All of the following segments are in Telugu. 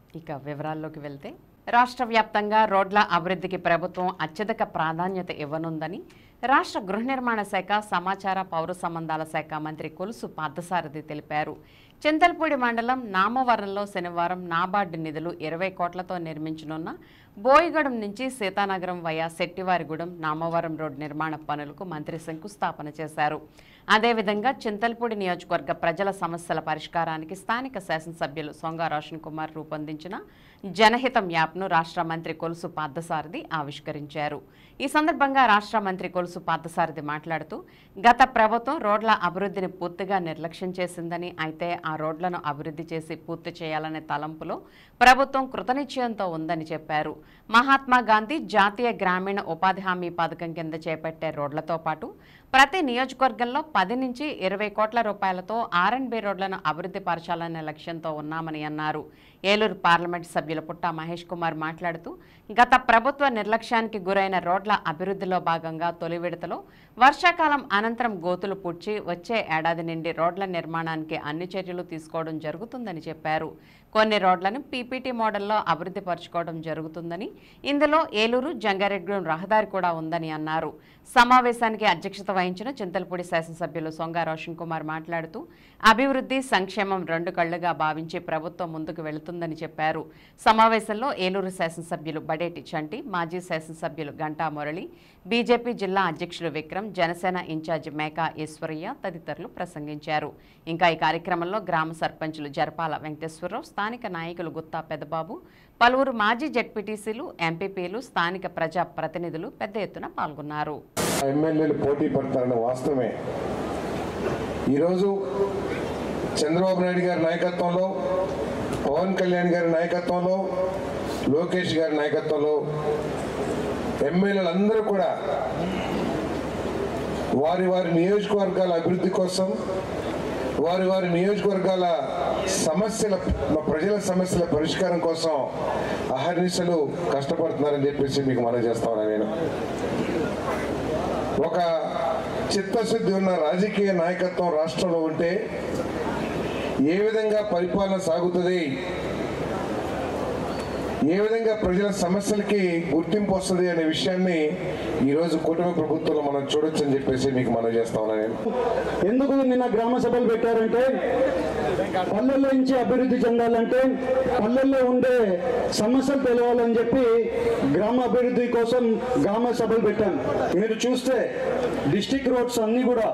ఇక వివరాల్లోకి వెళ్తే రాష్ట్ర వ్యాప్తంగా రోడ్ల అభివృద్ధికి ప్రభుత్వం అత్యధిక ప్రాధాన్యత ఇవ్వనుందని రాష్ట్ర గృహ నిర్మాణ శాఖ సమాచార పౌర సంబంధాల శాఖ మంత్రి కొలుసు పార్థసారథి తెలిపారు. చింతల్పూడి మండలం నామవరంలో శనివారం నాబార్డు నిధులు 20 కోట్లతో నిర్మించనున్న బోయిగూడెం నుంచి సీతానగరం వయా శెట్టివారిగూడెం నామవరం రోడ్డు నిర్మాణ పనులకు మంత్రి శంకుస్థాపన చేశారు. అదేవిధంగా చింతల్పూడి నియోజకవర్గ ప్రజల సమస్యల పరిష్కారానికి స్థానిక శాసనసభ్యులు సొంగ రోషన్ కుమార్ రూపొందించిన జనహితం యాప్ను రాష్ట్ర మంత్రి కొలుసు పార్థసారథి ఆవిష్కరించారు. ఈ సందర్భంగా రాష్ట్ర మంత్రి కొలుసు పార్థసారథి మాట్లాడుతూ గత ప్రభుత్వం రోడ్ల అభివృద్ధిని పూర్తిగా నిర్లక్ష్యం చేసిందని, అయితే ఆ రోడ్లను అభివృద్ధి చేసి పూర్తి చేయాలనే తలంపులో ప్రభుత్వం కృతనిశ్చయంతో ఉందని చెప్పారు. మహాత్మా గాంధీ జాతీయ గ్రామీణ ఉపాధి హామీ పథకం కింద చేపట్టే రోడ్లతో పాటు ప్రతి నియోజకవర్గంలో 10 నుంచి 20 కోట్ల రూపాయలతో R&B రోడ్లను అభివృద్ధి పరచాలనే లక్ష్యంతో ఉన్నామని అన్నారు. ఏలూరు పార్లమెంట్ సభ్యులు పుట్టా మహేష్ కుమార్ మాట్లాడుతూ గత ప్రభుత్వ నిర్లక్ష్యానికి గురైన రోడ్ల అభివృద్ధిలో భాగంగా తొలి విడతలో వర్షాకాలం అనంతరం గోతులు పూడ్చి వచ్చే ఏడాది నుండి రోడ్ల నిర్మాణానికి అన్ని చర్యలు తీసుకోవడం జరుగుతుందని చెప్పారు. కొన్ని రోడ్లను పీపీటీ మోడల్లో అభివృద్ధి పరచుకోవడం జరుగుతుందని, ఇందులో ఏలూరు జంగారెడ్డిగూడెం రహదారి కూడా ఉందని అన్నారు. సమావేశానికి అధ్యక్షత వహించిన చింతల్పూడి శాసనసభ్యులు సొంగ రోషన్ కుమార్ మాట్లాడుతూ అభివృద్ధి సంక్షేమం 2 కళ్లుగా భావించి ప్రభుత్వం ముందుకు వెళుతుందని చెప్పారు. సమావేశంలో ఏలూరు శాసనసభ్యులు బడేటి చంటి, మాజీ శాసనసభ్యులు గంటా మురళి, బీజేపీ జిల్లా అధ్యక్షులు విక్రమ్, జనసేన ఇన్ఛార్జి మేకా ఈశ్వరయ్య తదితరులు ప్రసంగించారు. ఇంకా ఈ కార్యక్రమంలో గ్రామ సర్పంచులు జరపాల వెంకటేశ్వరరావు, స్థానిక నాయకులు గుత్తా పెదబాబు, పలువురు మాజీ జెడ్పీటీసీలు, ఎంపీపీలు, స్థానిక ప్రజా ప్రతినిధులు పెద్ద ఎత్తున పాల్గొన్నారు. ఎమ్మెల్యేలు పోటీ పడతారన్న వాస్తవమే. ఈరోజు చంద్రబాబు నాయుడు గారి నాయకత్వంలో, పవన్ కళ్యాణ్ గారి నాయకత్వంలో, లోకేష్ గారి నాయకత్వంలో ఎమ్మెల్యేలందరూ కూడా వారి వారి నియోజకవర్గాల అభివృద్ధి కోసం, వారి వారి నియోజకవర్గాల ప్రజల సమస్యల పరిష్కారం కోసం అహర్నిశలు కష్టపడుతున్నారని చెప్పేసి మీకు మనం చేస్తా ఉన్నా. నేను ఒక చిత్తశుద్ధి ఉన్న రాజకీయ నాయకత్వం రాష్ట్రంలో ఉంటే ఏ విధంగా పరిపాలన సాగుతుంది, ఏ విధంగా ప్రజల సమస్యలకి గుర్తింపు వస్తుంది అనే విషయాన్ని ఈరోజు కూటమి ప్రభుత్వంలో మనం చూడొచ్చు అని చెప్పేసి మీకు మనం చేస్తా ఉన్నా. నేను ఎందుకు నిన్న గ్రామ సభలు పెట్టారంటే, పల్లెల్లో నుంచి అభివృద్ధి చెందాలంటే పల్లెల్లో ఉండే సమస్యలు తెలవాలని చెప్పి గ్రామ అభివృద్ధి కోసం గ్రామ సభలు పెట్టాం. మీరు చూస్తే డిస్ట్రిక్ట్ రోడ్స్ అన్నీ కూడా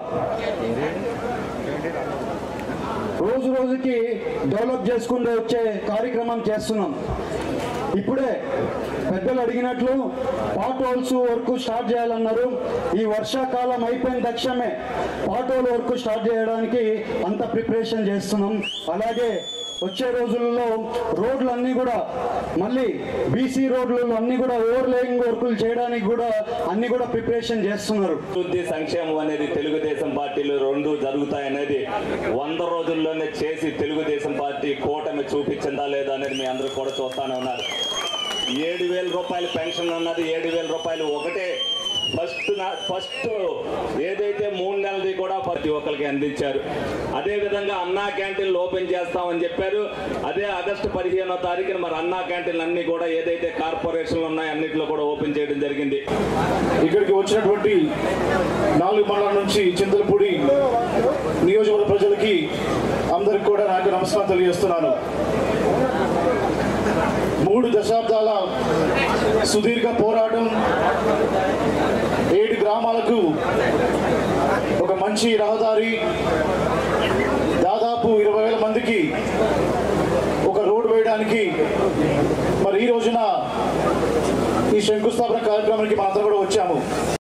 రోజు రోజుకి డెవలప్ చేసుకుంటూ వచ్చే కార్యక్రమం చేస్తున్నాం. ఇప్పుడే పెద్దలు అడిగినట్లు పాట్ హోల్స్ వర్క్ స్టార్ట్ చేయాలన్నారు. ఈ వర్షాకాలం అయిపోయిన తక్షణమే పాట్ హోల్ వర్క్ స్టార్ట్ చేయడానికి అంత ప్రిపరేషన్ చేస్తున్నాం. అలాగే వచ్చే రోజుల్లో రోడ్లన్నీ కూడా మళ్ళీ బీసీ రోడ్లలో అన్ని కూడా ఓవర్లేయింగ్ వర్కులు చేయడానికి కూడా అన్ని కూడా ప్రిపరేషన్ చేస్తున్నారు. అభివృద్ధి సంక్షేమం అనేది తెలుగుదేశం పార్టీలో 2 జరుగుతాయనేది 100 రోజుల్లోనే చేసి తెలుగుదేశం పార్టీ కూటమి చూపించిందా లేదా అనేది మీ అందరూ కూడా చూస్తానే ఉన్నారు. 7,000 రూపాయలు పెన్షన్ అన్నది 7,000 రూపాయలు ఒకటే ఫస్ట్ ఏదైతే 3 నెలది కూడా ప్రతి ఒక్కరికి అందించారు. అదేవిధంగా అన్నా క్యాంటీన్లు ఓపెన్ చేస్తామని చెప్పారు. అదే ఆగస్టు 15వ తారీఖున మరి అన్నా క్యాంటీన్లు అన్ని కూడా ఏదైతే కార్పొరేషన్లు ఉన్నాయో అన్నింటిలో కూడా ఓపెన్ చేయడం జరిగింది. ఇక్కడికి వచ్చినటువంటి 4 మండలాల నుంచి చింతలపూడి నియోజకవర్గ ప్రజలకి అందరికి కూడా నాకు నమస్కారం తెలియజేస్తున్నాను. 3 దశాబ్దాల సుదీర్ఘ పోరాటం, 7 గ్రామాలకు ఒక మంచి రహదారి, దాదాపు 20,000 మందికి ఒక రోడ్డు వేయడానికి మరి ఈ రోజున ఈ శంకుస్థాపన కార్యక్రమానికి మాత్రం కూడా వచ్చాము.